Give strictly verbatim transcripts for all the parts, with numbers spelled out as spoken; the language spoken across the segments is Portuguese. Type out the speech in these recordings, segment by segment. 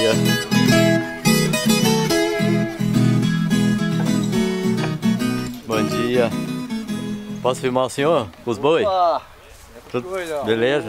dia. Bom dia. Posso filmar o senhor? Os boi? Opa! Tudo... Beleza?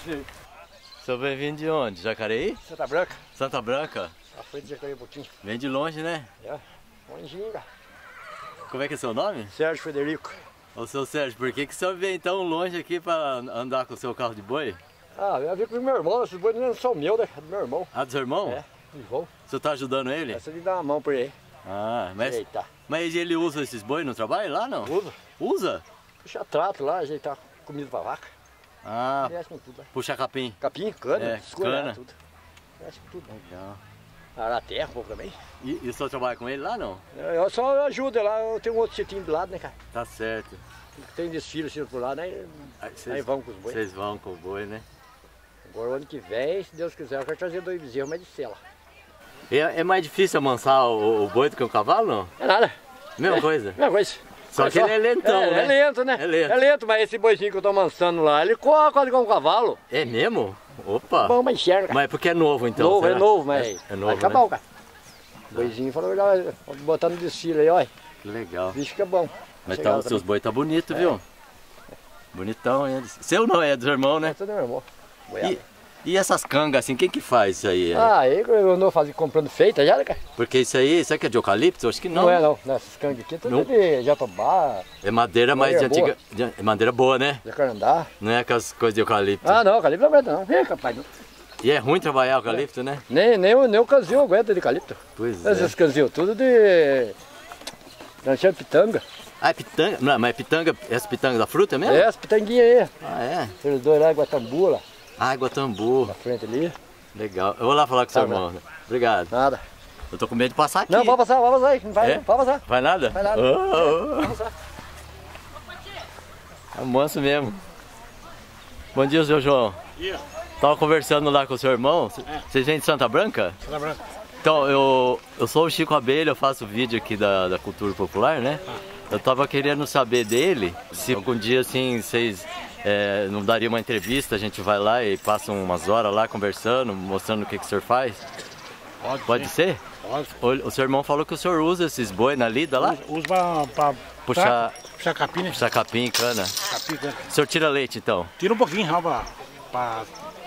O senhor vem vindo de onde? Jacareí? Santa Branca. Santa Branca? Já foi de Jacareí um pouquinho. Vem de longe, né? É, longinho, cara. Como é que é seu nome? Sérgio Frederico. Ô, seu Sérgio, por que, que o senhor vem tão longe aqui para andar com o seu carro de boi? Ah, eu vi com o meu irmão, esses bois não são meus, né? É do meu irmão. Ah, do seu irmão? É, de voo. O senhor tá ajudando ele? Essa ele dá uma mão por aí. Ah, mas, Eita. mas ele usa esses boi no trabalho lá, não? Usa. Usa? Puxa trato lá, ajeitar comida pra vaca. Ah, Mexe com tudo lá. puxa capim. Capim, cana, É, escolha, cana. tudo. Mexe com tudo. Legal. Arar terra um pouco também. E, e o senhor trabalha com ele lá, não? Eu só ajudo lá, eu tenho um outro sitinho do lado, né, cara? Tá certo. Tem desfile assim por lá, né? Aí Aí vamos com os bois. Vocês vão com o boi, né? Agora o ano que vem, se Deus quiser, eu quero trazer dois bezerros mais de sela. E é, é mais difícil amansar o, o boi do que o cavalo, não? É nada. Mesma é, coisa? Mesma coisa. Só Mas que ele é lentão, é, né? É lento, né? É lento. É lento, mas esse boizinho que eu tô amansando lá, ele corre quase como um cavalo. É mesmo? Opa! Bom, mas enxerga. Mas é porque é novo, então? Novo, será? é novo, mas É, é novo, vai ficar né? bom, cara. O boizinho falou, olha, botar no desfile aí, olha. Que legal. O bicho fica bom. Mas Chegava tá, os seus também. boi tá bonito, É. viu? Bonitão eles. Seu não, é do seu irmão, né? É tudo meu irmão. Boiada. E, e essas cangas assim, quem que faz isso aí? É? Ah, aí eu andou fazendo, comprando feita já, né, cara? Porque isso aí, isso aqui é de eucalipto? Eu acho que não. Não, é não, né? Essas cangas aqui, tudo Não. de jatobá, É madeira mais de Madeira antiga. de- É madeira boa, né? jacarandá. Não é aquelas coisas de eucalipto. Ah, não, calipto não aguenta não. Vem, rapaz, não. E é ruim trabalhar eucalipto, né? Nem, nem, o- nem o canzil aguenta de calipto. Pois é. Esses canzil, tudo de... Nós chamamos pitanga. Ah, é pitanga? Não, mas é pitanga, essa pitanga da fruta mesmo? É, as pitanguinhas aí. Ah, é? Eles dois lá, Guatambu lá, Água tambu. na frente ali. Legal. Eu vou lá falar com o seu Tá, irmão. Obrigado. Nada. Eu tô com medo de passar aqui. Não, pode passar, pode passar aí. Não vai, É? não, pode passar. Vai nada? Vai nada. Oh, oh, oh. Pode passar. É manso mesmo. Bom dia, seu João. Dia. Tava conversando lá com o seu irmão. Vocês vêm de Santa Branca? Santa Branca. Então, eu, eu sou o Chico Abelha, eu faço vídeo aqui da, da cultura popular, né? Eu tava querendo saber dele, se algum dia assim vocês é, não daria uma entrevista, a gente vai lá e passa umas horas lá conversando, mostrando o que, que o senhor faz. Pode, Pode sim. ser? Pode. O, o seu irmão falou que o senhor usa esses boi na lida lá? Usa, usa pra, pra Puxar- pra- puxar capim, né? Puxar capim, cana. Capim, né? O senhor tira leite então? Tira um pouquinho, só pra, pra,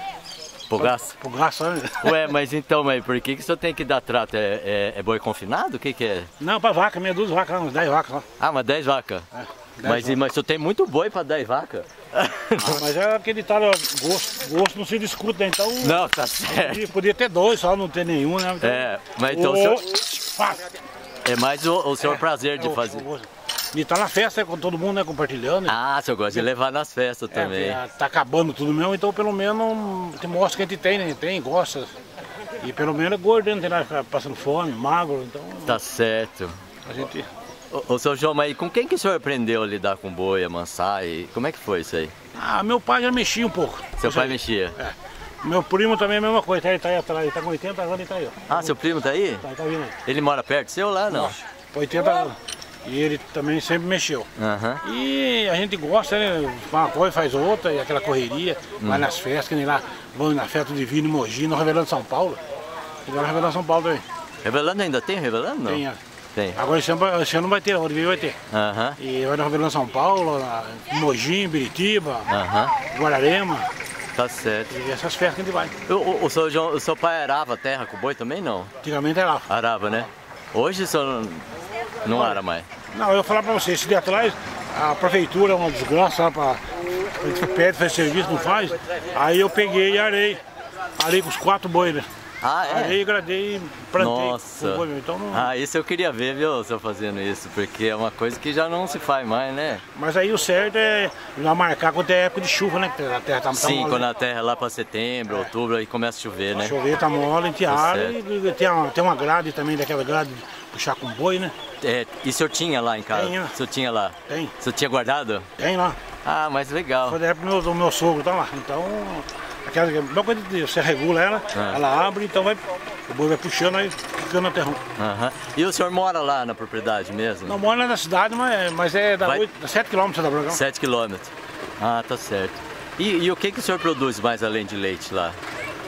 Pro gasto? pro gasto, né? Ué, mas então, mas por que, que o senhor tem que dar trato? É, é, é boi confinado? O que, que é? Não, pra vaca, meia dúzia de vaca, uns dez vacas lá. Ah, mas dez vacas. É, dez Mas, vacas. mas o senhor tem muito boi pra dez vacas? Ah, mas é aquele tal, ó, gosto, gosto não se discute, né? Então Não, tá certo. podia, podia ter dois, só não ter nenhum, né? Então, É, mas então o o- senhor, Pá, é mais o, o senhor é, prazer de é o- fazer. o gosto. E estar na festa né, com todo mundo, né? Compartilhando. Ah, o senhor gosta de levar nas festas É, também. é, tá acabando tudo mesmo, então pelo menos te mostra que a gente tem, né? Tem, gosta. E pelo menos é gordo, né? Não tem nada de ficar passando fome, magro, então Tá certo. a gente. Ô, ô seu João, mas com quem que o senhor aprendeu a lidar com boi, amansar e como é que foi isso aí? Ah, meu pai já mexia um pouco. Seu Isso pai aí. mexia? É. Meu primo também é a mesma coisa, ele tá aí atrás, ele tá com oitenta anos, ele tá aí, ó. Ah, seu primo tá aí? Tá, tá vindo aí. Ele mora perto seu lá, não? oitenta anos. E ele também sempre mexeu. Aham. E a gente gosta, né? Faz uma coisa, faz outra, e aquela correria, Hum. vai nas festas, que nem lá, vão na festa divina em Mogi, no Revelando São Paulo. Agora Revelando São Paulo também. Revelando ainda tem Revelando, não? Tem, é. Tem. Agora esse ano, esse ano não vai ter, ano que vem vai ter. Aham. E vai no Revelando São Paulo, na- em Mogi, em Biritiba, Aham. Guararema, Tá certo. e essas festas que a gente vai. O, o, o, seu João, o seu pai arava a terra com boi também, não? Antigamente era lá. Arava, né? Hoje o senhor não, não ara mais. Não, eu vou falar pra você, esse dia atrás, a prefeitura é uma desgraça, pra, a gente pede, faz serviço, não faz. Aí eu peguei e arei. Arei com os quatro bois, né? Ah, é? Arei, gradei, plantei Nossa. com o boi, meu. Então não... Ah, isso eu queria ver, viu, o senhor fazendo isso, porque é uma coisa que já não se faz mais, né? Mas aí o certo é já marcar quando é época de chuva, né? Que a terra tá, tá Sim, mole. quando a terra lá pra setembro, outubro, aí começa a chover, né? Chover tá mole, a gente ara certo. e tem uma, tem uma grade também, daquela grade de puxar com boi, né? É, e o senhor tinha lá em casa? Tenho. O senhor tinha lá? Tem, O senhor tinha guardado? tem lá. Ah, mas legal. Foi da época do meu, do meu sogro, tá lá. Então, aquela mesma coisa de você regula ela, Ah. ela abre, então vai, o boi vai puxando aí, ficando até ruim. Aham. E o senhor mora lá na propriedade mesmo? Não mora na cidade, mas, mas é da Vai- oito, da sete quilômetros da Bragão. Sete quilômetros. Ah, tá certo. E, e o que, que o senhor produz mais além de leite lá?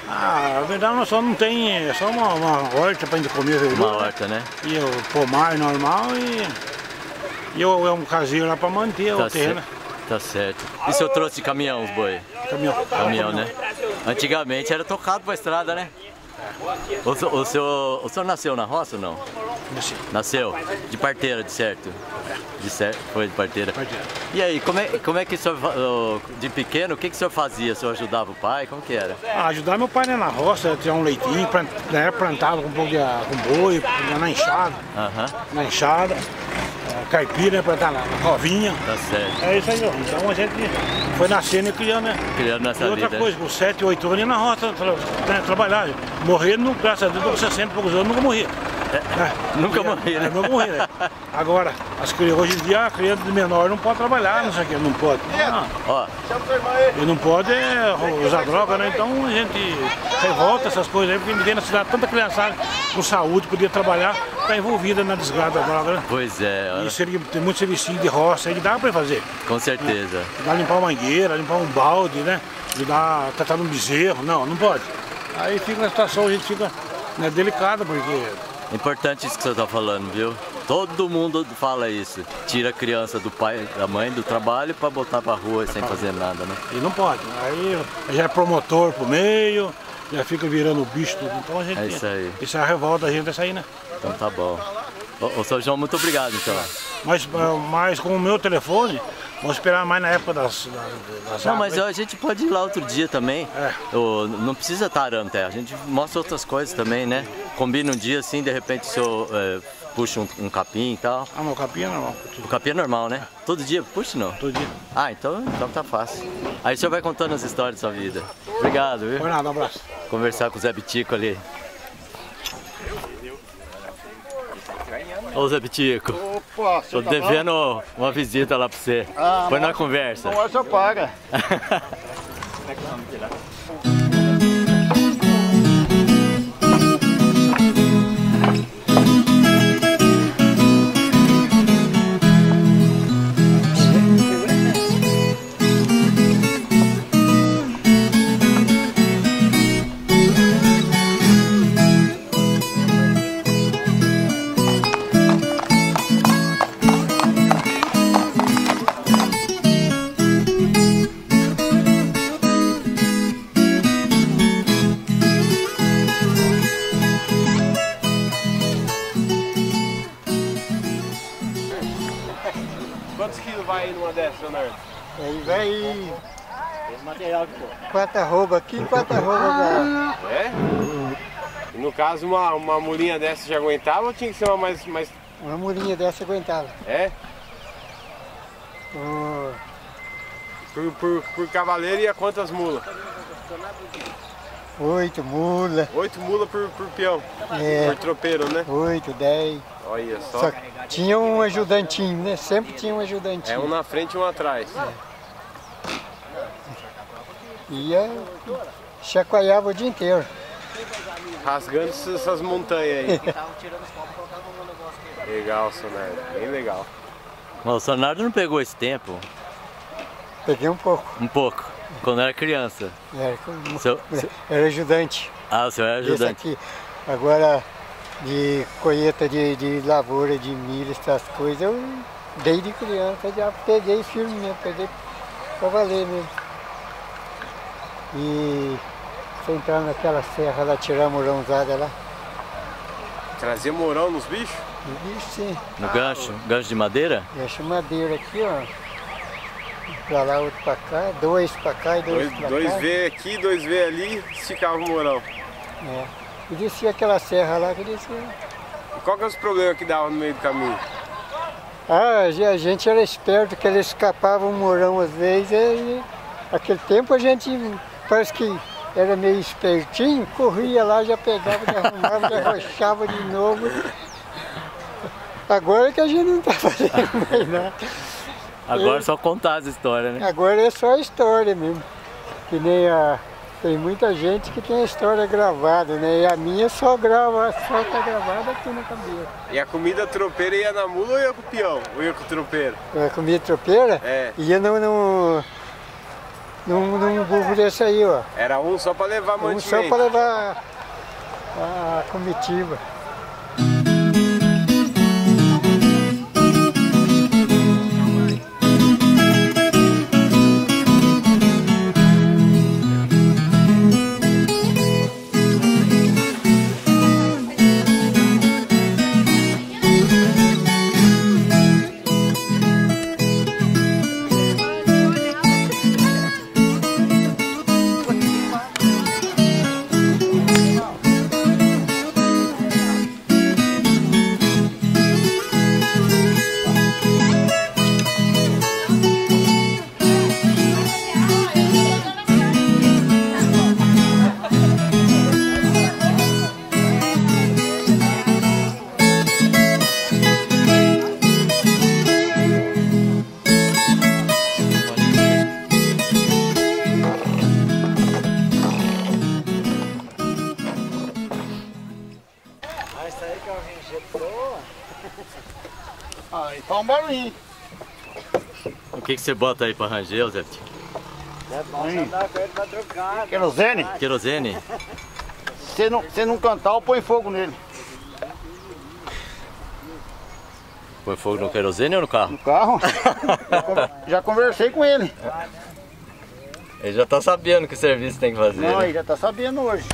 Ah, na verdade nós só não tem, é só uma, uma horta pra gente comer verdura. Uma horta, né? E o pomar normal e, e eu, é um caseiro lá pra manter Tá o terreno. certo. Tá certo. E se eu trouxe de caminhão os boi? Caminhão. Caminhão, né? Antigamente era tocado pra estrada, né? O, seu- o, senhor, o senhor nasceu na roça ou não? Assim, Nasceu? De parteira, de certo? De certo, foi de parteira. parteira. E aí, como é, como é que o senhor, fa- ô, de pequeno, o que, que o senhor fazia? O senhor ajudava o pai? Como que era? Ah, ajudar meu pai né, na roça, tirar um leitinho, plant, né, plantava com um pouco de com boi, na enxada, Aham, na enxada, é, caipira, né, plantar na, na covinha. tá certo. É isso aí, ó. Então a gente foi nascendo e criando, né? Criando E nessa outra vida. coisa, com sete, oito anos ia na roça tra, né, trabalhar. Morrendo, graças a Deus, com sessenta e poucos anos, nunca morri. É, Nunca e, morri, né? É, nunca morri, né? Agora, as crianças, hoje em dia, a criança de menor não pode trabalhar, não sei o que, não pode. Não, Ó, e não pode é, usar droga, né? Então a gente revolta essas coisas aí, porque ninguém na cidade, tanta criançada com saúde, podia trabalhar, está envolvida na desgraça da droga, né? pois é, ó, E seria, tem muito serviço de roça aí que dá para fazer. com certeza. Dá limpar uma mangueira, limpar um balde, né? Ajudar a tratar um bezerro, não, não pode. Aí fica na situação, a gente fica né, delicada, porque Importante isso que você está falando, viu? Todo mundo fala isso. Tira a criança do pai, da mãe, do trabalho para botar pra rua sem fazer nada, né? e não pode. Aí já é promotor pro meio, já fica virando o bicho tudo. Então a gente. É isso aí. Isso é a revolta da gente dessa aí, né? Então tá bom. Ô, ô São João, muito obrigado então. Mas, mas com o meu telefone, vamos esperar mais na época das, das, das Não, mas águas, a gente pode ir lá outro dia também. É. Ô, não precisa estar arando terra, a gente mostra outras coisas também, né? Combina um dia assim, de repente o senhor é, puxa um, um capim e tal. Ah, meu capim é normal. O capim é normal, né? Todo dia puxa não? Todo dia. Ah, então, então tá fácil. Aí o senhor vai contando as histórias da sua vida. Obrigado, viu? Foi nada, um abraço. Conversar com o Zé Bitico ali. Ô Zé Bitico, Opa, tô você tá devendo uma visita lá pra você. Ah, Põe na mas- conversa. bom? Não, essa paga. Quantos quilos vai numa dessas, Leonardo? Aí vai quatro arroba aqui, quatro arroba lá. É? E no caso, uma, uma mulinha dessa já aguentava ou tinha que ser uma mais... mais... Uma mulinha dessa aguentava. É? Oh, Por, por, por cavaleiro ia quantas mulas? oito mula, Oito mulas por, por peão, é, por tropeiro, né? oito, dez. Olha só. Só que tinha um ajudantinho, né? Sempre tinha um ajudantinho. É um na frente e um atrás. Ia, chacoalhava o dia inteiro. Rasgando essas essas montanhas aí. Legal, Sonardo. Bem legal. Mas o Sonardo não pegou esse tempo? Peguei um pouco. Um pouco. Quando era criança. Era, Seu- seu- era ajudante. Ah, o senhor era Esse ajudante. aqui. Agora, de colheita de, de lavoura, de milho, essas coisas, eu desde criança já peguei firme mesmo, peguei pra valer mesmo. E você entrar naquela serra lá, tirar a morãozada lá. Trazer morão nos bichos? E bicho, sim. No gancho? Gancho de madeira? Deixa madeira aqui, ó. Pra lá, outro pra cá, dois pra cá e dois, Dois, pra dois cá. V aqui, dois V ali, esticava o morão. É. E descia aquela serra lá que descia. E qual que é os problemas que dava no meio do caminho? Ah, a gente era esperto, que eles escapavam um morão às vezes, e aquele tempo a gente parece que era meio espertinho, corria lá, já pegava, já arrumava, já arrochava de novo. Agora que a gente não está fazendo mais nada. Agora é só contar as histórias, né? Agora é só história mesmo. Que nem a. Tem muita gente que tem a história gravada, né? E a minha só grava, só tá gravada aqui na cabeça. E a comida tropeira ia na mula ou ia com o peão? Ou ia com o tropeiro? A comida tropeira? É. Ia no, no, num, num burro desse aí, ó. Era um só para levar mantimento? Um só para levar a, a comitiva. Aí tá um barulhinho. O que, que você bota aí para ranger, Zé? É bom você andar com ele madrugada. Querosene? Querosene? Se não, se não cantar, eu ponho fogo nele. Põe fogo no querosene ou no carro? No carro? já, con- já conversei com ele. Ele já tá sabendo que serviço tem que fazer. Não, né? ele já tá sabendo hoje.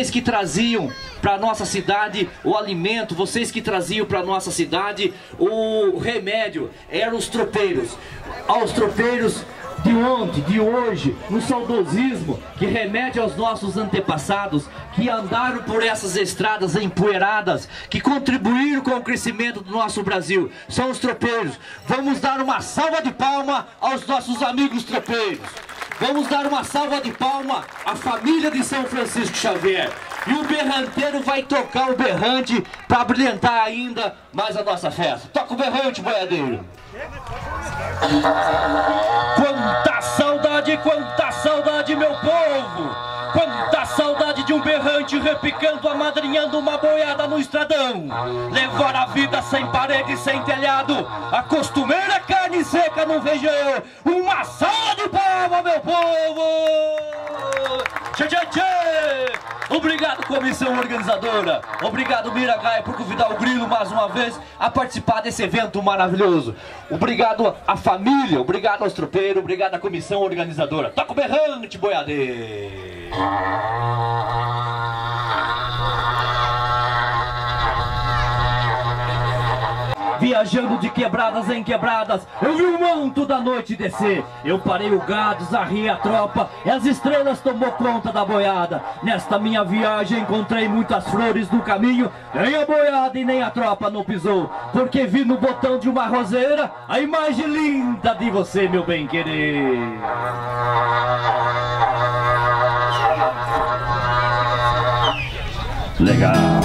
vocês que traziam para nossa cidade o alimento, vocês que traziam para nossa cidade o remédio, eram os tropeiros. Aos tropeiros de ontem, de hoje, no saudosismo que remete aos nossos antepassados, que andaram por essas estradas empoeiradas, que contribuíram com o crescimento do nosso Brasil, são os tropeiros. Vamos dar uma salva de palma aos nossos amigos tropeiros. Vamos dar uma salva de palma à família de São Francisco Xavier. E o berranteiro vai tocar o berrante para brilhantar ainda mais a nossa festa. Toca o berrante, boiadeiro. Quanta saudade, quanta saudade, meu povo! Quanta saudade de um berrante repicando, amadrinhando uma boiada no estradão. Levar a vida sem parede, sem telhado, a costumeira carne seca no feijão. Uma salva de palma, meu povo! Tchê, tchê, tchê! Obrigado, comissão organizadora. Obrigado, Miragaia, por convidar o Grilo mais uma vez a participar desse evento maravilhoso. Obrigado à família, obrigado aos tropeiros, obrigado à comissão organizadora. Toca o berrante, boiadeiro! Viajando de quebradas em quebradas, eu vi o manto da noite descer. Eu parei o gado, zarrei a tropa e as estrelas tomou conta da boiada. Nesta minha viagem encontrei muitas flores no caminho, nem a boiada e nem a tropa não pisou, porque vi no botão de uma roseira a imagem linda de você, meu bem-querer. Legal.